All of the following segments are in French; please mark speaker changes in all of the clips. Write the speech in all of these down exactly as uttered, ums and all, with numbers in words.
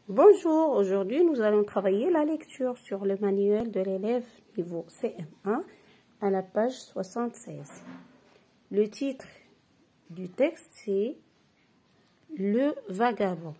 Speaker 1: Bonjour, aujourd'hui nous allons travailler la lecture sur le manuel de l'élève niveau C M un à la page soixante-seize. Le titre du texte c'est Le vagabond.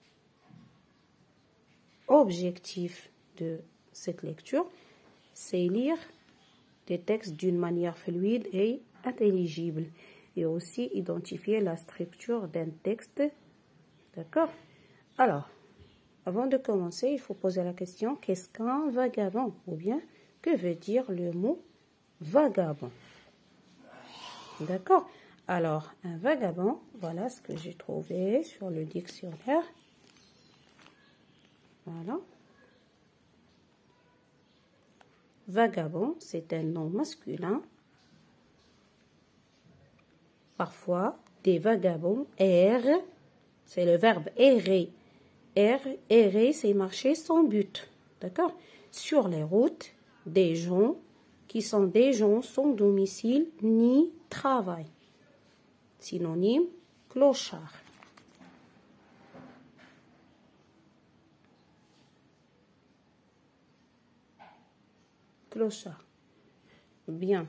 Speaker 1: Objectif de cette lecture, c'est lire des textes d'une manière fluide et intelligible et aussi identifier la structure d'un texte. D'accord? Alors, avant de commencer, il faut poser la question, qu'est-ce qu'un vagabond? Ou bien, que veut dire le mot vagabond? D'accord? Alors, un vagabond, voilà ce que j'ai trouvé sur le dictionnaire. Voilà. Vagabond, c'est un nom masculin. Parfois, des vagabonds errent, c'est le verbe errer. Er, errer, c'est marcher sans but, d'accord? Sur les routes, des gens qui sont des gens sans domicile ni travail. Synonyme, clochard. Clochard. Bien.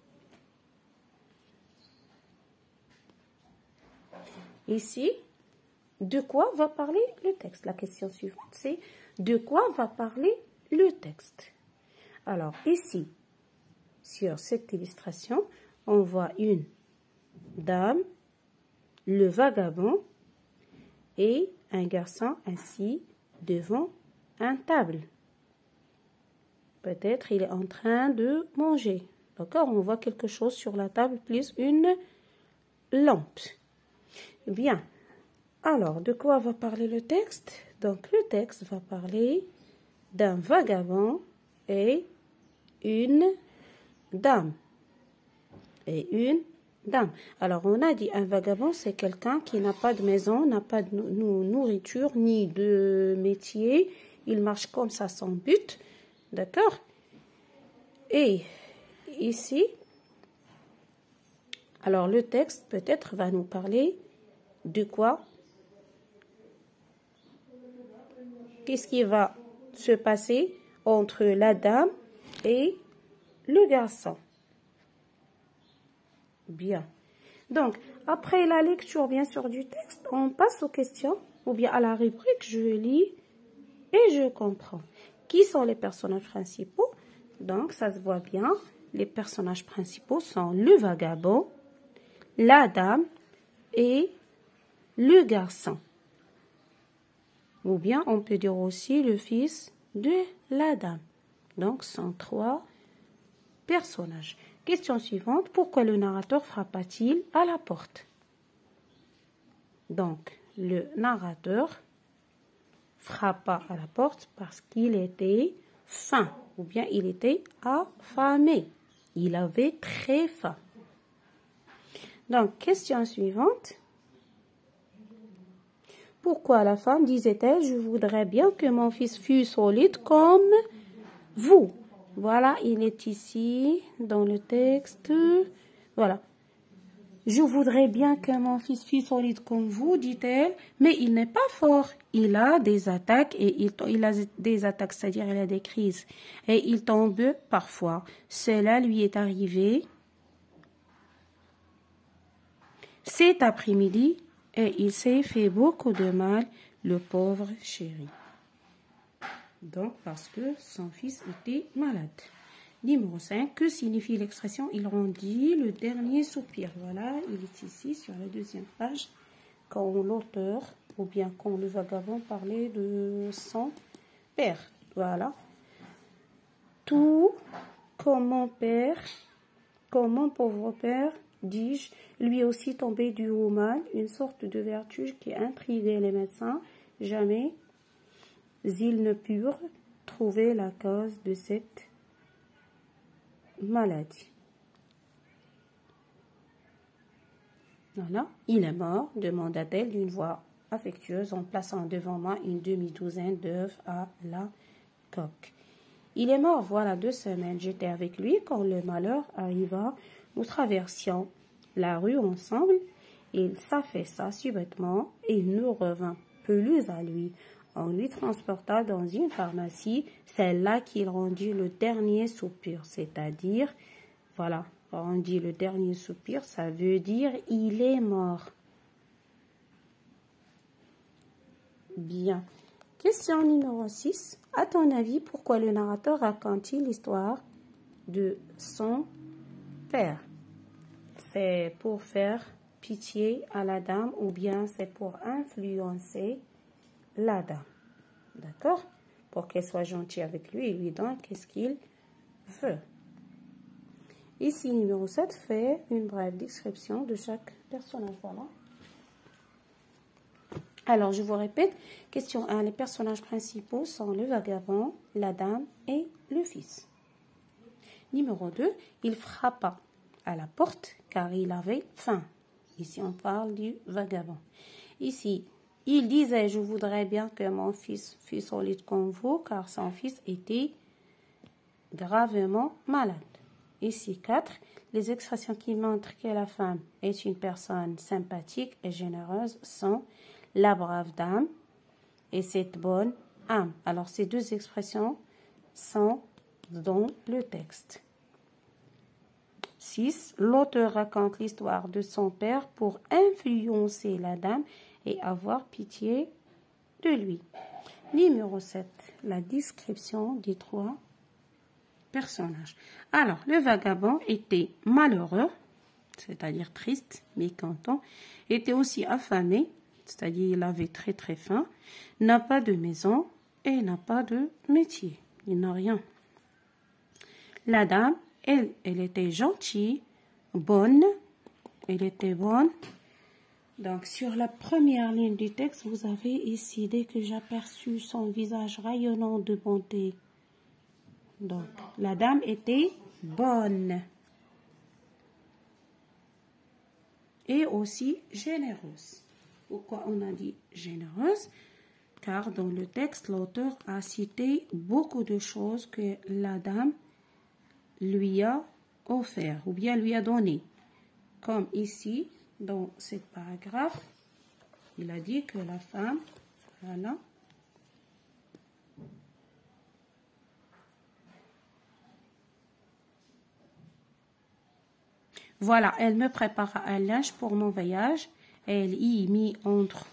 Speaker 1: Ici, de quoi va parler le texte? La question suivante, c'est de quoi va parler le texte? Alors, ici, sur cette illustration, on voit une dame, le vagabond et un garçon assis devant une table. Peut-être il est en train de manger. D'accord? On voit quelque chose sur la table plus une lampe. Bien. Alors, de quoi va parler le texte? Donc, le texte va parler d'un vagabond et une dame. Et une dame. Alors, on a dit un vagabond, c'est quelqu'un qui n'a pas de maison, n'a pas de nourriture, ni de métier. Il marche comme ça sans but. D'accord? Et ici, alors le texte peut-être va nous parler de quoi? Qu'est-ce qui va se passer entre la dame et le garçon? Bien. Donc, après la lecture, bien sûr, du texte, on passe aux questions, ou bien à la rubrique, je lis et je comprends. Qui sont les personnages principaux? Donc, ça se voit bien. Les personnages principaux sont le vagabond, la dame et le garçon. Ou bien, on peut dire aussi le fils de la dame. Donc, ce sont trois personnages. Question suivante. Pourquoi le narrateur frappa-t-il à la porte? Donc, le narrateur frappa à la porte parce qu'il était faim. Ou bien, il était affamé. Il avait très faim. Donc, question suivante. Pourquoi la femme disait-elle, je voudrais bien que mon fils fût solide comme vous? Voilà, il est ici dans le texte. Voilà. Je voudrais bien que mon fils fût solide comme vous, dit-elle, mais il n'est pas fort. Il a des attaques et il, il a des attaques, c'est-à-dire il a des crises. Et il tombe parfois. Cela lui est arrivé cet après-midi. Et il s'est fait beaucoup de mal, le pauvre chéri. Donc, parce que son fils était malade. Numéro cinq. Que signifie l'expression « il rendit le dernier soupir » Voilà, il est ici sur la deuxième page. Quand l'auteur, ou bien quand le vagabond parlait de son père. Voilà. Tout comme mon père, comme mon pauvre père, dis-je, lui aussi tombé du haut mal, une sorte de vertige qui intriguait les médecins. Jamais ils ne purent trouver la cause de cette maladie. Voilà. Il est mort, demanda-t-elle d'une voix affectueuse en plaçant devant moi une demi-douzaine d'œufs à la coque. Il est mort voilà deux semaines. J'étais avec lui quand le malheur arriva. Nous traversions la rue ensemble. Il s'affaissa subitement et il nous revint plus à lui. On lui transporta dans une pharmacie. C'est là qu'il rendit le dernier soupir, c'est-à-dire, voilà, rendit le dernier soupir, ça veut dire il est mort. Bien. Question numéro six. À ton avis, pourquoi le narrateur raconte-t-il l'histoire de son père? C'est pour faire pitié à la dame ou bien c'est pour influencer la dame. D'accord? Pour qu'elle soit gentille avec lui et lui donne qu'est-ce qu'il veut. Ici, numéro sept, fait une brève description de chaque personnage. Voilà. Alors, je vous répète. Question un. Les personnages principaux sont le vagabond, la dame et le fils. Numéro deux. Il frappa à la porte car il avait faim. Ici, on parle du vagabond. Ici, il disait, je voudrais bien que mon fils fût solide comme vous, car son fils était gravement malade. Ici, quatre. Les expressions qui montrent que la femme est une personne sympathique et généreuse sont la brave dame et cette bonne âme. Alors, ces deux expressions sont dans le texte. six. L'auteur raconte l'histoire de son père pour influencer la dame et avoir pitié de lui. Numéro sept. La description des trois personnages. Alors, le vagabond était malheureux, c'est-à-dire triste, mécontent, était aussi affamé, c'est-à-dire il avait très très faim, n'a pas de maison et n'a pas de métier. Il n'a rien. La dame, elle, elle était gentille, bonne, elle était bonne. Donc, sur la première ligne du texte, vous avez ici, dès que j'aperçus son visage rayonnant de bonté. Donc, la dame était bonne et aussi généreuse. Pourquoi on a dit généreuse? Car dans le texte, l'auteur a cité beaucoup de choses que la dame lui a offert ou bien lui a donné. Comme ici, dans ce paragraphe, il a dit que la femme, voilà, voilà, elle me prépara un linge pour mon voyage. Elle y mit entre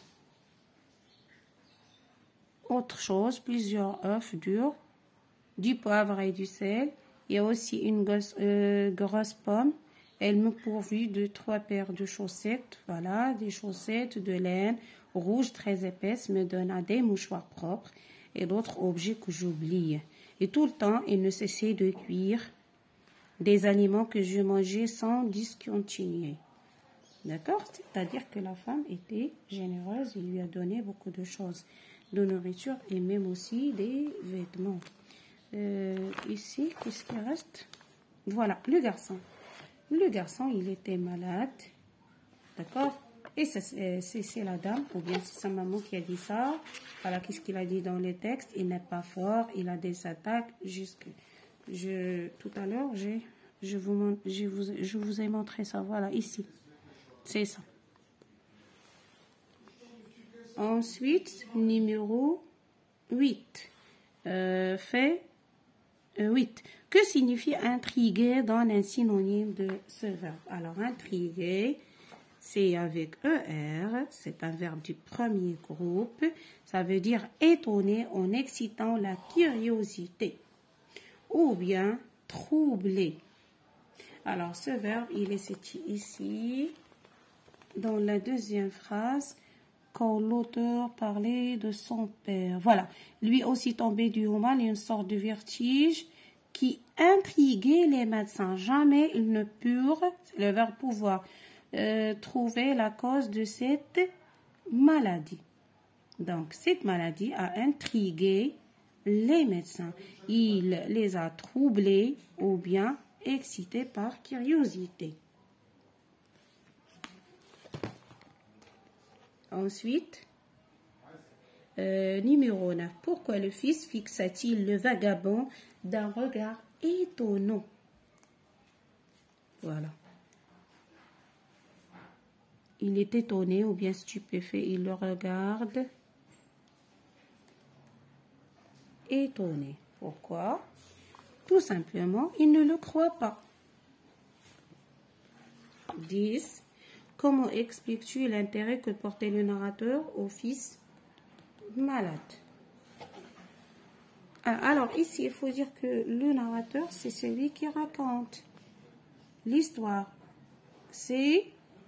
Speaker 1: autre chose plusieurs œufs durs, du poivre et du sel, et aussi une grosse, euh, grosse pomme. Elle me pourvut de trois paires de chaussettes, voilà, des chaussettes de laine rouge très épaisses, me donna des mouchoirs propres et d'autres objets que j'oublie. Et tout le temps, il ne cessait de cuire des aliments que je mangeais sans discontinuer. D'accord? C'est-à-dire que la femme était généreuse, il lui a donné beaucoup de choses, de nourriture et même aussi des vêtements. Euh, ici, qu'est-ce qui reste? Voilà, le garçon. Le garçon, il était malade. D'accord? Et c'est la dame, ou bien c'est sa maman qui a dit ça. Voilà, qu'est-ce qu'il a dit dans les textes? Il n'est pas fort, il a des attaques. Jusque, je, tout à l'heure, j'ai, je, vous, je, vous, je vous ai montré ça. Voilà, ici. C'est ça. Ensuite, numéro huit. Euh, fait euh, huit. Que signifie intriguer? Donne un synonyme de ce verbe. Alors, intriguer, c'est avec E R. C'est un verbe du premier groupe. Ça veut dire étonner en excitant la curiosité. Ou bien troubler. Alors, ce verbe, il est cité ici. Dans la deuxième phrase, quand l'auteur parlait de son père. Voilà, lui aussi tombé du mal, une sorte de vertige qui intriguait les médecins. Jamais ils ne purent, c'est le verbe pouvoir, euh, trouver la cause de cette maladie. Donc, cette maladie a intrigué les médecins. Il les a troublés ou bien excités par curiosité. Ensuite, euh, numéro neuf. Pourquoi le fils fixa-t-il le vagabond d'un regard étonnant? Voilà. Il est étonné ou bien stupéfait. Il le regarde étonné. Pourquoi? Tout simplement, il ne le croit pas. dix. Comment expliques-tu l'intérêt que portait le narrateur au fils malade? Alors ici, il faut dire que le narrateur, c'est celui qui raconte l'histoire. C'est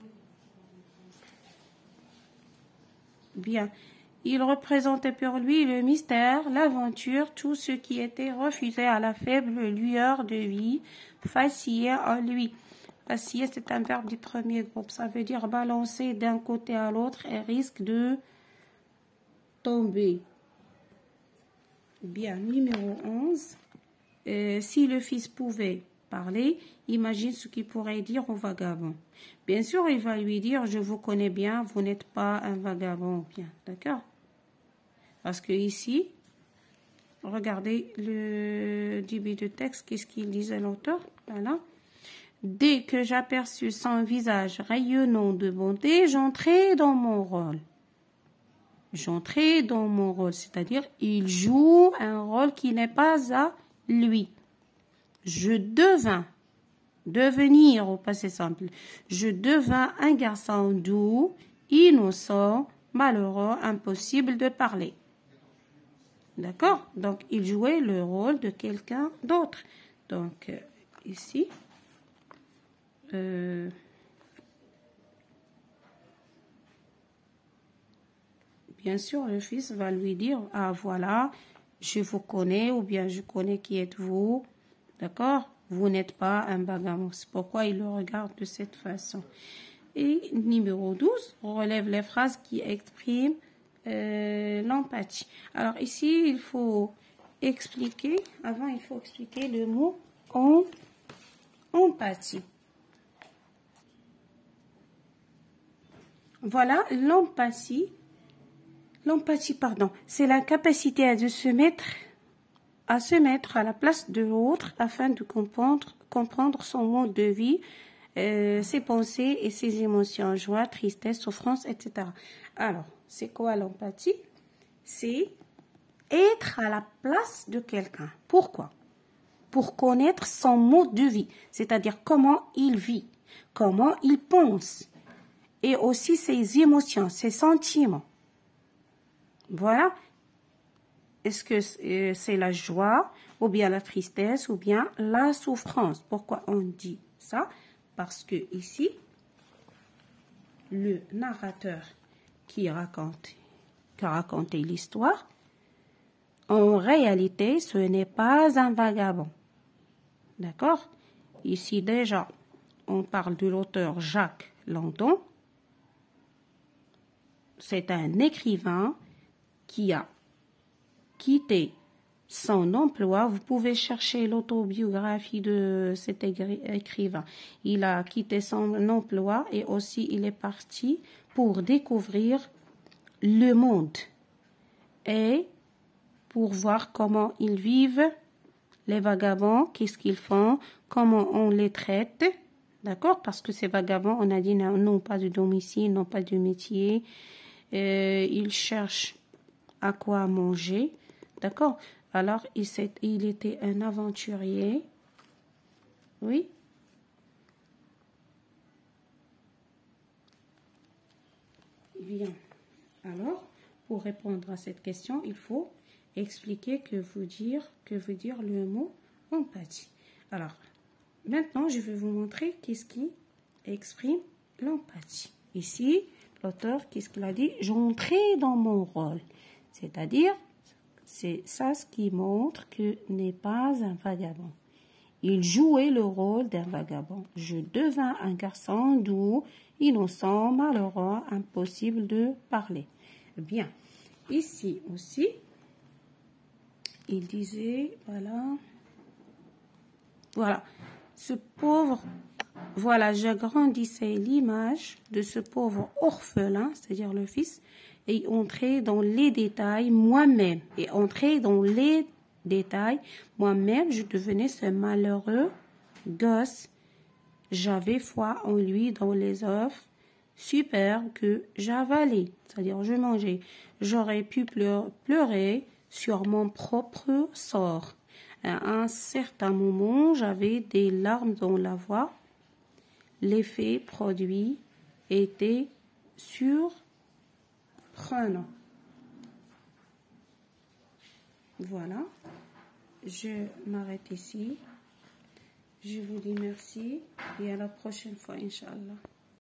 Speaker 1: bien. Il représentait pour lui le mystère, l'aventure, tout ce qui était refusé à la faible lueur de vie, vacillait en lui. Vaciller, c'est un verbe du premier groupe. Ça veut dire balancer d'un côté à l'autre et risque de tomber. Bien, numéro onze. Euh, si le fils pouvait parler, imagine ce qu'il pourrait dire au vagabond. Bien sûr, il va lui dire, je vous connais bien, vous n'êtes pas un vagabond. Bien, d'accord? Parce que ici, regardez le début de texte, qu'est-ce qu'il disait l'auteur? Voilà. Dès que j'aperçus son visage rayonnant de bonté, j'entrai dans mon rôle. J'entrai dans mon rôle, c'est-à-dire il joue un rôle qui n'est pas à lui. Je devins, devenir au passé simple, je devins un garçon doux, innocent, malheureux, impossible de parler. D'accord? Donc, il jouait le rôle de quelqu'un d'autre. Donc, euh, ici, euh, bien sûr, le fils va lui dire, ah voilà, je vous connais ou bien je connais qui êtes-vous. D'accord? Vous n'êtes pas un vagabond. C'est pourquoi il le regarde de cette façon. Et numéro douze, relève les phrases qui expriment euh, l'empathie. Alors ici, il faut expliquer, avant il faut expliquer le mot en, empathie. Voilà, l'empathie. L'empathie, pardon, c'est la capacité de se mettre à se mettre à la place de l'autre afin de comprendre, comprendre son mode de vie, euh, ses pensées et ses émotions, joie, tristesse, souffrance, et cetera. Alors, c'est quoi l'empathie? C'est être à la place de quelqu'un. Pourquoi? Pour connaître son mode de vie, c'est-à-dire comment il vit, comment il pense, et aussi ses émotions, ses sentiments. Voilà. Est-ce que c'est la joie, ou bien la tristesse, ou bien la souffrance? Pourquoi on dit ça? Parce que ici, le narrateur qui raconte, qui a raconté l'histoire, en réalité, ce n'est pas un vagabond. D'accord? Ici, déjà, on parle de l'auteur Jacques Landon. C'est un écrivain qui a quitté son emploi. Vous pouvez chercher l'autobiographie de cet écrivain. Il a quitté son emploi et aussi il est parti pour découvrir le monde et pour voir comment ils vivent, les vagabonds, qu'est-ce qu'ils font, comment on les traite. D'accord? Parce que ces vagabonds, on a dit, n'ont pas de domicile, n'ont pas de métier. Euh, ils cherchent à quoi manger. D'accord? Alors, il, il était un aventurier. Oui? Bien. Alors, pour répondre à cette question, il faut expliquer que veut dire, que veut dire le mot empathie. Alors, maintenant, je vais vous montrer qu'est-ce qui exprime l'empathie. Ici, l'auteur, qu'est-ce qu'il a dit? J'entrais dans mon rôle. C'est-à-dire, c'est ça ce qui montre que n'est pas un vagabond. Il jouait le rôle d'un vagabond. Je devins un garçon doux, innocent, malheureux, impossible de parler. Bien. Ici aussi, il disait, voilà, voilà, ce pauvre, voilà, j'agrandissais l'image de ce pauvre orphelin, c'est-à-dire le fils, et entrer dans les détails moi-même. Et entrer dans les détails moi-même, je devenais ce malheureux gosse. J'avais foi en lui dans les œufs superbes que j'avalais. C'est-à-dire, je mangeais. J'aurais pu pleurer, sur mon propre sort. À un certain moment, j'avais des larmes dans la voix. L'effet produit était surprenant. Voilà, je m'arrête ici. Je vous dis merci et à la prochaine fois, Inch'Allah.